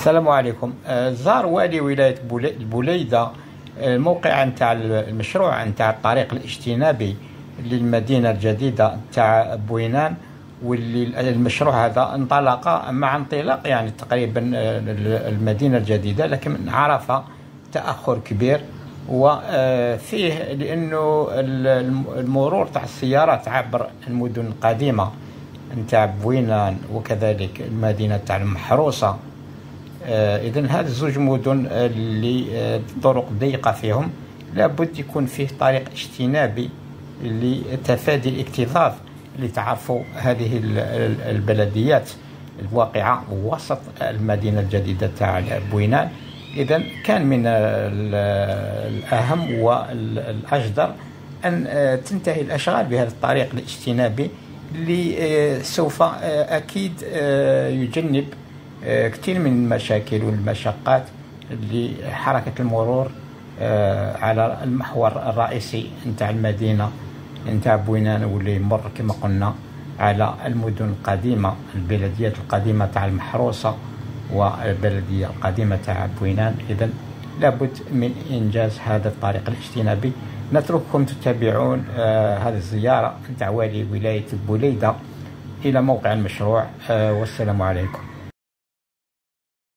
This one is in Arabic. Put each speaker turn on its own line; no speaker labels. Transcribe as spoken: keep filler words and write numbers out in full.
السلام عليكم. آه، زار والي ولاية بولي- البوليدة آه، الموقع نتاع المشروع نتاع الطريق الاجتنابي للمدينة الجديدة نتاع بوينان، واللي المشروع هذا انطلق مع انطلاق يعني تقريبا آه، المدينة الجديدة، لكن عرف تأخر كبير وفيه لأنه المرور تاع السيارات عبر المدن القديمة نتاع بوينان وكذلك المدينة تاع المحروسة. آه إذن هذه الزوج مدن اللي آه الطرق ضيقة فيهم لابد يكون فيه طريق اجتنابي لتفادي الاكتظاظ اللي تعرفوا هذه البلديات الواقعة وسط المدينة الجديدة تاع بوينان. إذن كان من الأهم والأجدر أن آه تنتهي الأشغال بهذا الطريق الاجتنابي اللي آه سوف آه أكيد آه يجنب كثير من المشاكل والمشقات لحركة المرور على المحور الرئيسي نتاع المدينة نتاع بوينان، واللي يمر كما قلنا على المدن القديمة، البلديات القديمة تاع المحروسة والبلدية القديمة تاع بوينان. إذن لابد من إنجاز هذا الطريق الاجتنابي. نترككم تتابعون هذه الزيارة نتاع والي ولاية بوليدة إلى موقع المشروع، والسلام عليكم.